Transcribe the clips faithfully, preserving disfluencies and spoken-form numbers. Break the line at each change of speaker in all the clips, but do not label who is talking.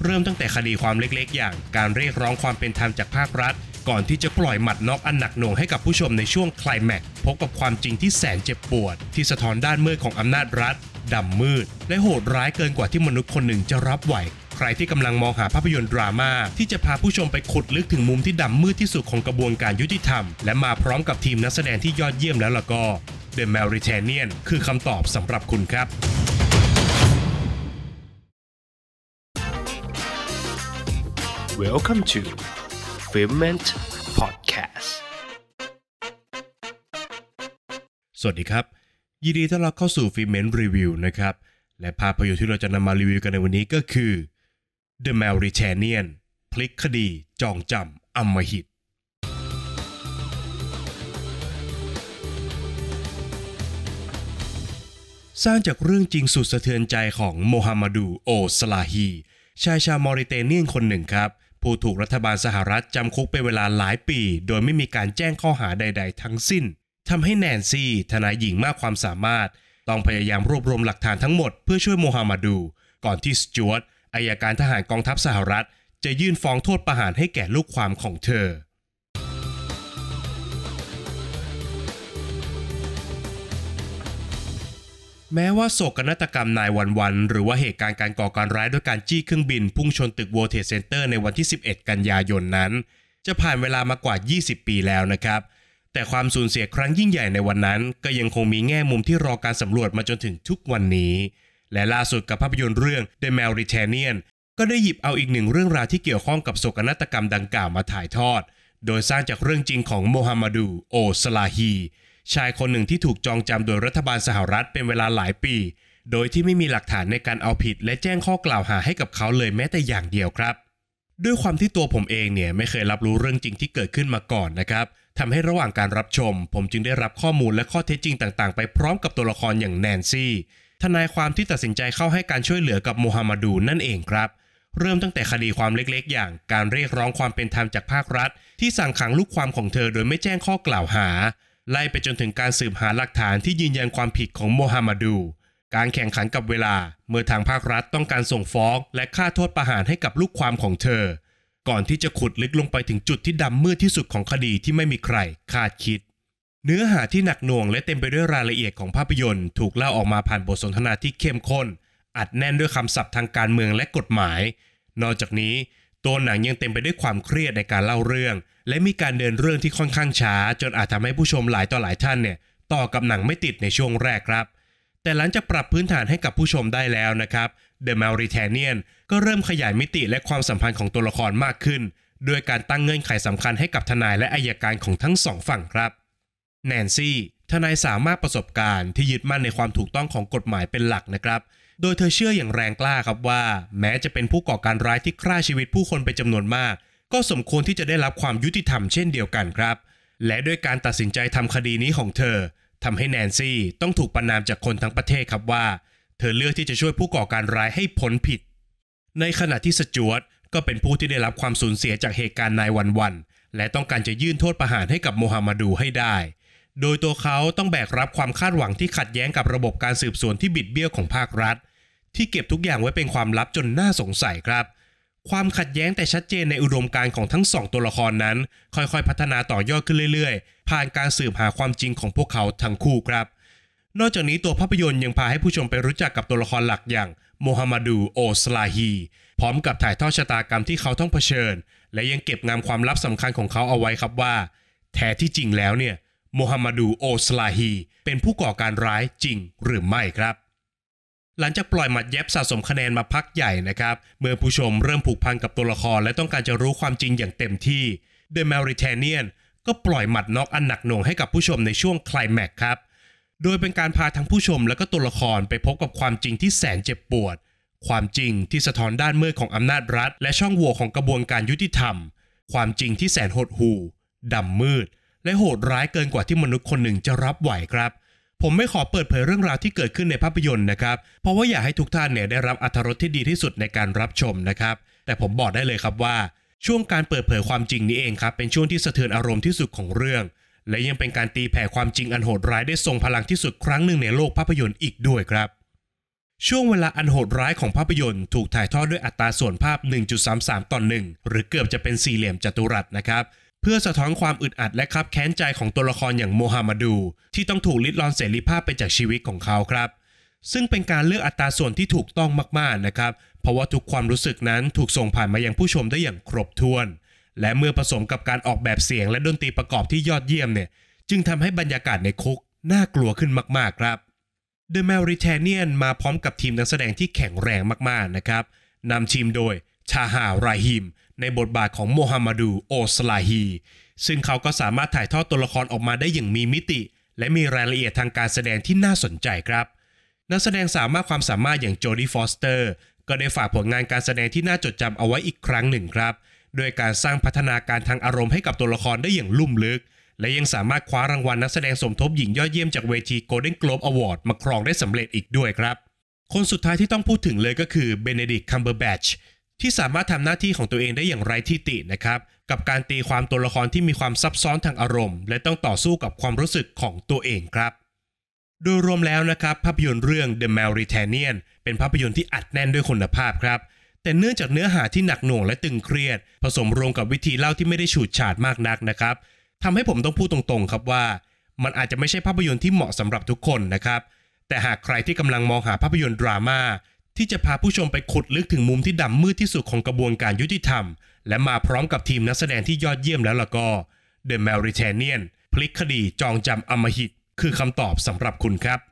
เริ่มตั้งแต่คดีความเล็กๆอย่างการเรียกร้องความเป็นธรรมจากภาครัฐก่อนที่จะปล่อยหมัดน็อกอันหนักหน่วงให้กับผู้ชมในช่วงไคลแม็กซ์พบกับความจริงที่แสนเจ็บปวดที่สะท้อนด้านมืดของอำนาจรัฐดำมืดและโหดร้ายเกินกว่าที่มนุษย์คนหนึ่งจะรับไหวใครที่กำลังมองหาภาพยนตร์ดราม่าที่จะพาผู้ชมไปขุดลึกถึงมุมที่ดำมืดที่สุดของกระบวนการยุติธรรมและมาพร้อมกับทีมนักแสดงที่ยอดเยี่ยมแล้วล่ะก็ The Mauritanian คือคำตอบสำหรับคุณครับ
Welcome to Filmment Podcast
สวัสดีครับยินดีต้อนรับเข้าสู่ Filmment Review นะครับและภาพยนตร์ที่เราจะนำมารีวิวกันในวันนี้ก็คือ The Mauritanian พลิกคดีจองจำอำมหิตสร้างจากเรื่องจริงสุดสะเทือนใจของโมฮัมหมัดูโอสลาฮีชายชาวมอริเตเนียนคนหนึ่งครับผู้ถูกรัฐบาลสหรัฐจำคุกเป็นเวลาหลายปีโดยไม่มีการแจ้งข้อหาใดๆทั้งสิ้นทำให้แนนซี่ทนายหญิงมากความสามารถต้องพยายามรวบรวมหลักฐานทั้งหมดเพื่อช่วยโมฮัมหมัดูก่อนที่สจ๊วตอัยการทหารกองทัพสหรัฐจะยื่นฟ้องโทษประหารให้แก่ลูกความของเธอแม้ว่าโศกนาฏกรรมนายวันวันหรือว่าเหตุการณ์การก่อการร้ายด้วยการจี้เครื่องบินพุ่งชนตึก World Trade Center ในวันที่สิบเอ็ดกันยายนนั้นจะผ่านเวลามากว่ายี่สิบปีแล้วนะครับแต่ความสูญเสียครั้งยิ่งใหญ่ในวันนั้นก็ยังคงมีแง่มุมที่รอการสำรวจมาจนถึงทุกวันนี้และล่าสุดกับภาพยนตร์เรื่อง The Mauritanian ก็ได้หยิบเอาอีกหนึ่งเรื่องราวที่เกี่ยวข้องกับโศกนาฏกรรมดังกล่าวมาถ่ายทอดโดยสร้างจากเรื่องจริงของโมฮัมหมัดูโอสลาฮีชายคนหนึ่งที่ถูกจองจำโดยรัฐบาลสหรัฐเป็นเวลาหลายปีโดยที่ไม่มีหลักฐานในการเอาผิดและแจ้งข้อกล่าวหาให้กับเขาเลยแม้แต่อย่างเดียวครับด้วยความที่ตัวผมเองเนี่ยไม่เคยรับรู้เรื่องจริงที่เกิดขึ้นมาก่อนนะครับทำให้ระหว่างการรับชมผมจึงได้รับข้อมูลและข้อเท็จจริงต่างๆไปพร้อมกับตัวละครอย่างแนนซี่ทนายความที่ตัดสินใจเข้าให้การช่วยเหลือกับโมฮัมหมัดูนั่นเองครับเริ่มตั้งแต่คดีความเล็กๆอย่างการเรียกร้องความเป็นธรรมจากภาครัฐที่สั่งขังลูกความของเธอโดยไม่แจ้งข้อกล่าวหาไล่ไปจนถึงการสืบหาหลักฐานที่ยืนยันความผิดของโมฮัมหมัดูการแข่งขันกับเวลาเมื่อทางภาครัฐต้องการส่งฟ้องและฆ่าโทษประหารให้กับลูกความของเธอก่อนที่จะขุดลึกลงไปถึงจุดที่ดำมืดที่สุดของคดีที่ไม่มีใครคาดคิดเนื้อหาที่หนักหน่วงและเต็มไปด้วยรายละเอียดของภาพยนตร์ถูกเล่าออกมาผ่านบทสนทนาที่เข้มข้นอัดแน่นด้วยคำศัพท์ทางการเมืองและกฎหมายนอกจากนี้ตัวหนังยังเต็มไปด้วยความเครียดในการเล่าเรื่องและมีการเดินเรื่องที่ค่อนข้างช้าจนอาจทำให้ผู้ชมหลายต่อหลายท่านเนี่ยต่อกับหนังไม่ติดในช่วงแรกครับแต่หลังจากปรับพื้นฐานให้กับผู้ชมได้แล้วนะครับ The Mauritanian ก็เริ่มขยายมิติและความสัมพันธ์ของตัวละครมากขึ้นโดยการตั้งเงื่อนไขสำคัญให้กับทนายและอัยการของทั้งสองฝั่งครับแนนซี่ทนายสามารถประสบการณ์ที่ยึดมั่นในความถูกต้องของกฎหมายเป็นหลักนะครับโดยเธอเชื่ออย่างแรงกล้าครับว่าแม้จะเป็นผู้ก่อการร้ายที่ฆ่าชีวิตผู้คนไปจำนวนมากก็สมควรที่จะได้รับความยุติธรรมเช่นเดียวกันครับและด้วยการตัดสินใจทำคดีนี้ของเธอทำให้แนนซี่ต้องถูกประณามจากคนทั้งประเทศครับว่าเธอเลือกที่จะช่วยผู้ก่อการร้ายให้พ้นผิดในขณะที่สจ๊วตก็เป็นผู้ที่ได้รับความสูญเสียจากเหตุการณ์นายวันวันและต้องการจะยื่นโทษประหารให้กับโมฮัมหมัดูให้ได้โดยตัวเขาต้องแบกรับความคาดหวังที่ขัดแย้งกับระบบการสืบสวนที่บิดเบี้ยวของภาครัฐที่เก็บทุกอย่างไว้เป็นความลับจนน่าสงสัยครับความขัดแย้งแต่ชัดเจนในอุดมการณ์ของทั้งสองตัวละครนั้นค่อยๆพัฒนาต่อยอดขึ้นเรื่อยๆผ่านการสืบหาความจริงของพวกเขาทั้งคู่ครับนอกจากนี้ตัวภาพยนตร์ยังพาให้ผู้ชมไปรู้จักกับตัวละครหลักอย่างโมฮัมหมัดูโอสลาฮีพร้อมกับถ่ายทอดชะตากรรมที่เขาต้องเผชิญและยังเก็บงำความลับสำคัญของเขาเอาไว้ครับว่าแท้ที่จริงแล้วเนี่ยโมฮัมหมัดูโอสลาฮีเป็นผู้ก่อการร้ายจริงหรือไม่ครับหลังจากปล่อยหมัดเย็บสะสมคะแนนมาพักใหญ่นะครับเมื่อผู้ชมเริ่มผูกพันกับตัวละครและต้องการจะรู้ความจริงอย่างเต็มที่ The Mauritanian ก็ปล่อยหมัดน็อกอันหนักหน่วงให้กับผู้ชมในช่วงไคลแม็กซ์ครับโดยเป็นการพาทั้งผู้ชมและก็ตัวละครไปพบกับความจริงที่แสนเจ็บปวดความจริงที่สะท้อนด้านมืดของอำนาจรัฐและช่องโหว่ของกระบวนการยุติธรรมความจริงที่แสนหดหู่ดำมืดและโหดร้ายเกินกว่าที่มนุษย์คนหนึ่งจะรับไหวครับผมไม่ขอเปิดเผยเรื่องราวที่เกิดขึ้นในภาพยนตร์นะครับเพราะว่าอยากให้ทุกท่านเนี่ยได้รับอรรถรสที่ดีที่สุดในการรับชมนะครับแต่ผมบอกได้เลยครับว่าช่วงการเปิดเผยความจริงนี้เองครับเป็นช่วงที่สะเทือนอารมณ์ที่สุดของเรื่องและยังเป็นการตีแผ่ความจริงอันโหดร้ายได้ทรงพลังที่สุดครั้งหนึ่งในโลกภาพยนตร์อีกด้วยครับช่วงเวลาอันโหดร้ายของภาพยนตร์ถูกถ่ายทอดด้วยอัตราส่วนภาพ หนึ่งจุดสามสาม ต่อ หนึ่ง หรือเกือบจะเป็นสี่เหลี่ยมจัตุรัสนะครับเพื่อสะท้อนความอึดอัดและคับแค้นใจของตัวละครอย่างโมฮัมหมัดดูที่ต้องถูกลิดรอนเสรีภาพไปจากชีวิตของเขาครับซึ่งเป็นการเลือกอัตราส่วนที่ถูกต้องมากๆนะครับเพราะว่าทุกความรู้สึกนั้นถูกส่งผ่านมายังผู้ชมได้อย่างครบถ้วนและเมื่อผสมกับการออกแบบเสียงและดนตรีประกอบที่ยอดเยี่ยมเนี่ยจึงทำให้บรรยากาศในคุกน่ากลัวขึ้นมากๆครับ The Mauritanian มาพร้อมกับทีมนักแสดงที่แข็งแรงมากๆนะครับนำทีมโดยชาฮาราฮิมในบทบาทของโมฮัมหมัดดูโอสลาฮีซึ่งเขาก็สามารถถ่ายทอดตัวละครออกมาได้อย่างมีมิติและมีรายละเอียดทางการแสดงที่น่าสนใจครับนักแสดงสามารถความสามารถอย่างโจดี้ฟอสเตอร์ก็ได้ฝากผลงานการแสดงที่น่าจดจำเอาไว้อีกครั้งหนึ่งครับโดยการสร้างพัฒนาการทางอารมณ์ให้กับตัวละครได้อย่างลุ่มลึกและยังสามารถคว้ารางวัลนักแสดงสมทบหญิงยอดเยี่ยมจากเวที Golden Globe Award มาครองได้สำเร็จอีกด้วยครับคนสุดท้ายที่ต้องพูดถึงเลยก็คือเบเนดิกต์ คัมเบอร์แบทช์ที่สามารถทำหน้าที่ของตัวเองได้อย่างไร้ที่ตินะครับกับการตีความตัวละครที่มีความซับซ้อนทางอารมณ์และต้องต่อสู้กับความรู้สึกของตัวเองครับโดยรวมแล้วนะครับภาพยนตร์เรื่อง The Mauritanian เป็นภาพยนตร์ที่อัดแน่นด้วยคุณภาพครับแต่เนื่องจากเนื้อหาที่หนักหน่วงและตึงเครียดผสมรวมกับวิธีเล่าที่ไม่ได้ฉูดฉาดมากนักนะครับทำให้ผมต้องพูดตรงๆครับว่ามันอาจจะไม่ใช่ภาพยนตร์ที่เหมาะสำหรับทุกคนนะครับแต่หากใครที่กำลังมองหาภาพยนตร์ดราม่าที่จะพาผู้ชมไปขุดลึกถึงมุมที่ดำมืดที่สุดของกระบวนการยุติธรรมและมาพร้อมกับทีมนักแสดงที่ยอดเยี่ยมแล้วล่ะก็ The Mauritanian พลิกคดีจองจำอำมหิตคือคำตอบสำหรับคุณครับ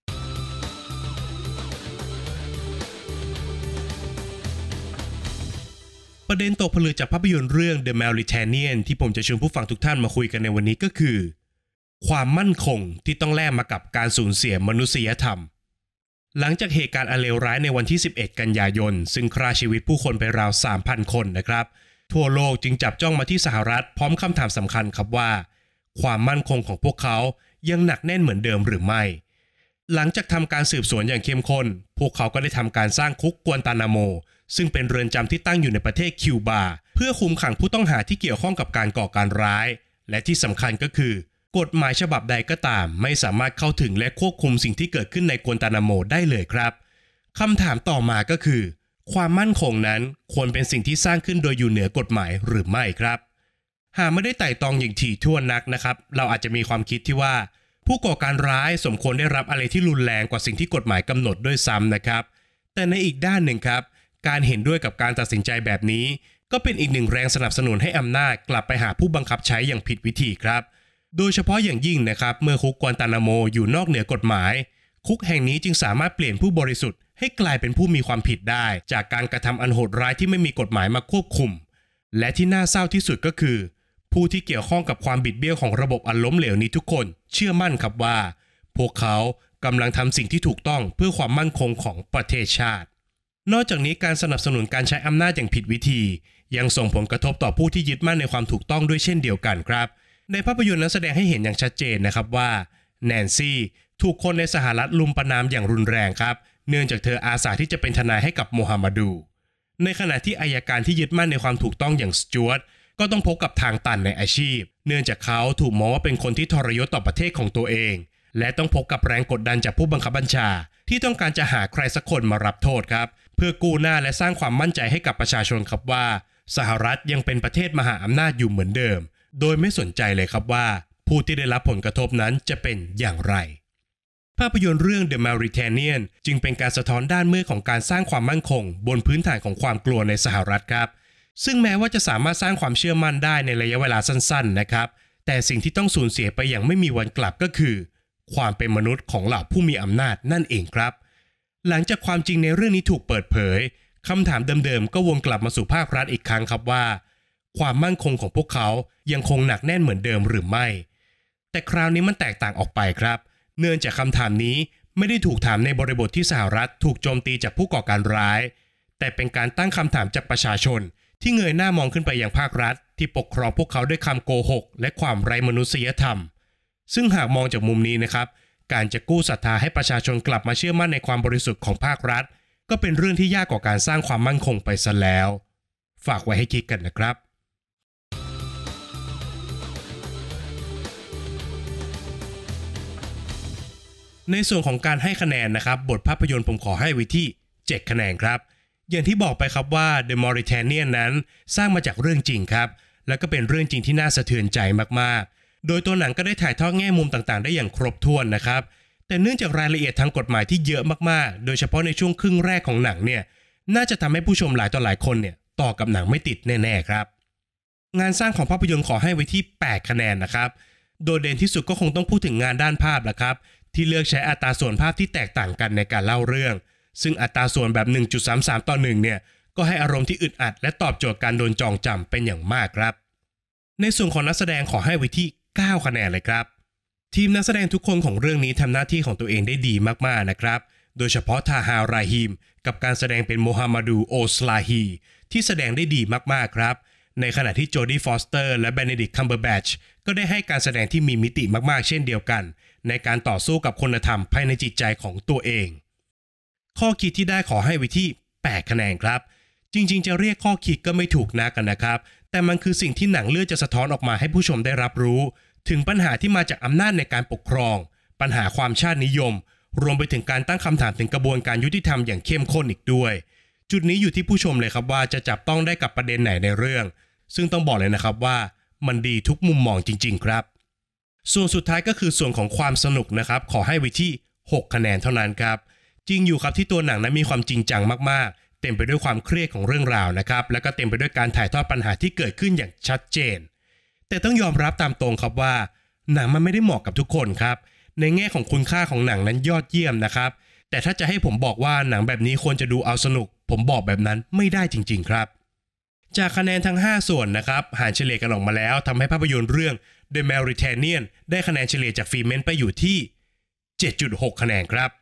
ประเด็นตกผลึกจากภาพยนตร์เรื่อง The Mauritanian ที่ผมจะชวนผู้ฟังทุกท่านมาคุยกันในวันนี้ก็คือความมั่นคงที่ต้องแลกมากับการสูญเสียมนุษยธรรมหลังจากเหตุการณ์อันเลวร้ายในวันที่สิบเอ็ดกันยายนซึ่งฆ่าชีวิตผู้คนไปราว สามพัน คนนะครับทั่วโลกจึงจับจ้องมาที่สหรัฐพร้อมคำถามสำคัญครับว่าความมั่นคงของพวกเขายังหนักแน่นเหมือนเดิมหรือไม่หลังจากทำการสืบสวนอย่างเข้มข้นพวกเขาก็ได้ทำการสร้างคุกกัวตานาโมซึ่งเป็นเรือนจำที่ตั้งอยู่ในประเทศคิวบาเพื่อคุมขังผู้ต้องหาที่เกี่ยวข้องกับการก่อการร้ายและที่สำคัญก็คือกฎหมายฉบับใดก็ตามไม่สามารถเข้าถึงและควบคุมสิ่งที่เกิดขึ้นในกัวตานาโมได้เลยครับคำถามต่อมาก็คือความมั่นคงนั้นควรเป็นสิ่งที่สร้างขึ้นโดยอยู่เหนือกฎหมายหรือไม่ครับหากไม่ได้ไต่ตองอย่างถี่ถ้วนนักนะครับเราอาจจะมีความคิดที่ว่าผู้ก่อการร้ายสมควรได้รับอะไรที่รุนแรงกว่าสิ่งที่กฎหมายกำหนดด้วยซ้ำนะครับแต่ในอีกด้านหนึ่งครับการเห็นด้วยกับการตัดสินใจแบบนี้ก็เป็นอีกหนึ่งแรงสนับสนุนให้อำนาจกลับไปหาผู้บังคับใช้อย่างผิดวิธีครับโดยเฉพาะอย่างยิ่งนะครับเมื่อคุกกัวตานาโมอยู่นอกเหนือกฎหมายคุกแห่งนี้จึงสามารถเปลี่ยนผู้บริสุทธิ์ให้กลายเป็นผู้มีความผิดได้จากการกระทำอันโหดร้ายที่ไม่มีกฎหมายมาควบคุมและที่น่าเศร้าที่สุดก็คือผู้ที่เกี่ยวข้องกับความบิดเบี้ยวของระบบอันล้มเหลวนี้ทุกคนเชื่อมั่นครับว่าพวกเขากำลังทำสิ่งที่ถูกต้องเพื่อความมั่นคงของประเทศชาตินอกจากนี้การสนับสนุนการใช้อำนาจอย่างผิดวิธียังส่งผลกระทบต่อผู้ที่ยึดมั่นในความถูกต้องด้วยเช่นเดียวกันครับในภาพยนตร์นั้นแสดงให้เห็นอย่างชัดเจนนะครับว่าแนนซี่ถูกคนในสหรัฐลุมประณามอย่างรุนแรงครับเนื่องจากเธออาสาที่จะเป็นทนายให้กับโมฮัมหมัดดูในขณะที่อัยการที่ยึดมั่นในความถูกต้องอย่างสจ๊วตก็ต้องพบกับทางตันในอาชีพเนื่องจากเขาถูกมองว่าเป็นคนที่ทรยศต่อประเทศของตัวเองและต้องพบกับแรงกดดันจากผู้บังคับบัญชาที่ต้องการจะหาใครสักคนมารับโทษครับเพื่อกู้หน้าและสร้างความมั่นใจให้กับประชาชนครับว่าสหรัฐยังเป็นประเทศมหาอำนาจอยู่เหมือนเดิมโดยไม่สนใจเลยครับว่าผู้ที่ได้รับผลกระทบนั้นจะเป็นอย่างไรภาพยนตร์เรื่อง The Mauritanian จึงเป็นการสะท้อนด้านมืดของการสร้างความมั่นคงบนพื้นฐานของความกลัวในสหรัฐครับซึ่งแม้ว่าจะสามารถสร้างความเชื่อมั่นได้ในระยะเวลาสั้นๆนะครับแต่สิ่งที่ต้องสูญเสียไปอย่างไม่มีวันกลับก็คือความเป็นมนุษย์ของเหล่าผู้มีอำนาจนั่นเองครับหลังจากความจริงในเรื่องนี้ถูกเปิดเผยคำถามเดิมๆก็วนกลับมาสู่ภาครัฐอีกครั้งครับว่าความมั่นคงของพวกเขายังคงหนักแน่นเหมือนเดิมหรือไม่แต่คราวนี้มันแตกต่างออกไปครับเนื่องจากคำถามนี้ไม่ได้ถูกถามในบริบทที่สหรัฐถูกโจมตีจากผู้ก่อการร้ายแต่เป็นการตั้งคำถามจากประชาชนที่เงยหน้ามองขึ้นไปยังภาครัฐที่ปกครองพวกเขาด้วยคำโกหกและความไร้มนุษยธรรมซึ่งหากมองจากมุมนี้นะครับการจะกู้ศรัทธาให้ประชาชนกลับมาเชื่อมั่นในความบริสุทธิ์ของภาครัฐก็เป็นเรื่องที่ยากกว่าการสร้างความมั่นคงไปซะแล้วฝากไว้ให้คิดกันนะครับในส่วนของการให้คะแนนนะครับบทภาพยนตร์ผมขอให้ไว้ที่เจ็ดคะแนนครับอย่างที่บอกไปครับว่า The Mauritanian นั้นสร้างมาจากเรื่องจริงครับแล้วก็เป็นเรื่องจริงที่น่าสะเทือนใจมากๆโดยตัวหนังก็ได้ถ่ายทอดแง่มุมต่างๆได้อย่างครบถ้วนนะครับแต่เนื่องจากรายละเอียดทางกฎหมายที่เยอะมากๆโดยเฉพาะในช่วงครึ่งแรกของหนังเนี่ยน่าจะทำให้ผู้ชมหลายต่อหลายคนเนี่ยต่อกับหนังไม่ติดแน่ๆครับงานสร้างของภาพยนตร์ขอให้ไว้ที่แปดคะแนนนะครับโดดเด่นที่สุดก็คงต้องพูดถึงงานด้านภาพละครับที่เลือกใช้อัตราส่วนภาพที่แตกต่างกันในการเล่าเรื่องซึ่งอัตราส่วนแบบ หนึ่งจุดสามสาม ต่อหนึ่งเนี่ยก็ให้อารมณ์ที่อึดอัดและตอบโจทย์การโดนจองจำเป็นอย่างมากครับในส่วนของนักแสดงขอให้ไว้ที่เก้าคะแนนเลยครับทีมนักแสดงทุกคนของเรื่องนี้ทำหน้าที่ของตัวเองได้ดีมากๆนะครับโดยเฉพาะทาฮาราฮิมกับการแสดงเป็นโมฮัมหมัดูโอสลาฮีที่แสดงได้ดีมากๆครับในขณะที่โจดี้ฟอสเตอร์และเบเนดิกต์คัมเบอร์แบทช์ก็ได้ให้การแสดงที่มีมิติมากๆเช่นเดียวกันในการต่อสู้กับคุณธรรมภายในจิตใจของตัวเองข้อคิดที่ได้ขอให้ไว้ที่แปดคะแนนครับจริงๆจะเรียกข้อคิดก็ไม่ถูกนักกันนะครับแต่มันคือสิ่งที่หนังเลือกจะสะท้อนออกมาให้ผู้ชมได้รับรู้ถึงปัญหาที่มาจากอำนาจในการปกครองปัญหาความชาตินิยมรวมไปถึงการตั้งคำถามถึงกระบวนการยุติธรรมอย่างเข้มข้นอีกด้วยจุดนี้อยู่ที่ผู้ชมเลยครับว่าจะจับต้องได้กับประเด็นไหนในเรื่องซึ่งต้องบอกเลยนะครับว่ามันดีทุกมุมมองจริงๆครับส่วนสุดท้ายก็คือส่วนของความสนุกนะครับขอให้ไว้ที่หกคะแนนเท่านั้นครับจริงอยู่ครับที่ตัวหนังนั้นมีความจริงจังมากๆเต็มไปด้วยความเครียดของเรื่องราวนะครับแล้วก็เต็มไปด้วยการถ่ายทอดปัญหาที่เกิดขึ้นอย่างชัดเจนแต่ต้องยอมรับตามตรงครับว่าหนังมันไม่ได้เหมาะกับทุกคนครับในแง่ของคุณค่าของหนังนั้นยอดเยี่ยมนะครับแต่ถ้าจะให้ผมบอกว่าหนังแบบนี้ควรจะดูเอาสนุกผมบอกแบบนั้นไม่ได้จริงๆครับจากคะแนนทั้งห้าส่วนนะครับหารเฉลี่ยกันออกมาแล้วทำให้ภาพยนตร์เรื่อง The Mauritanian ได้คะแนนเฉลี่ยจากฟีเมนต์ไปอยู่ที่ เจ็ดจุดหก คะแนนครับ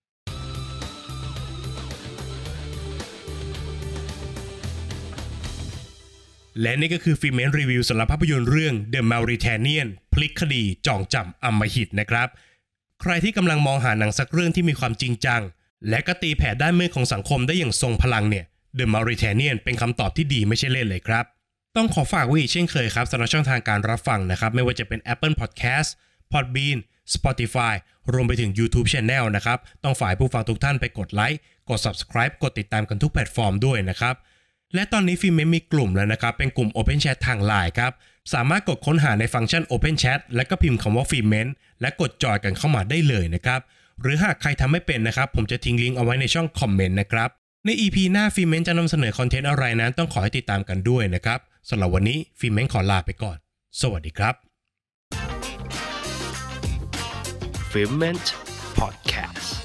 และนี่ก็คือฟีเมนต์รีวิวสำหรับภาพยนตร์เรื่อง The Mauritanian พลิกคดีจองจำอำมหิตนะครับใครที่กำลังมองหาหนังสักเรื่องที่มีความจริงจังและก็ตีแผ่ด้านมืดของสังคมได้อย่างทรงพลังเนี่ย The Mauritanian เป็นคำตอบที่ดีไม่ใช่เล่นเลยครับต้องขอฝากไว้อีกเช่นเคยครับสำหรับช่องทางการรับฟังนะครับไม่ว่าจะเป็น Apple Podcast Podbean Spotify รวมไปถึง YouTube Channel นะครับต้องฝ่ายผู้ฟังทุกท่านไปกดไลค์กด Subscribe กดติดตามกันทุกแพลตฟอร์มด้วยนะครับและตอนนี้ฟิล์มเมนต์มีกลุ่มแล้วนะครับเป็นกลุ่ม Open Chat ทาง ไลน์ ครับสามารถกดค้นหาในฟังก์ชัน Open Chat และก็พิมพ์คำว่าฟิล์มเมนต์และกดจอยกันเข้ามาได้เลยนะครับหรือหากใครทำไม่เป็นนะครับผมจะทิ้งลิงก์เอาไว้ในช่องคอมเมนต์นะครับใน อี พี หน้าฟิล์มเมนต์จะนำเสนอคอนเทนต์อะไรนั้นต้องขอให้ติดตามกันด้วยนะครับสำหรับวันนี้ฟิล์มเมนต์ขอลาไปก่อนสวัสดีครับ
Filmment Podcast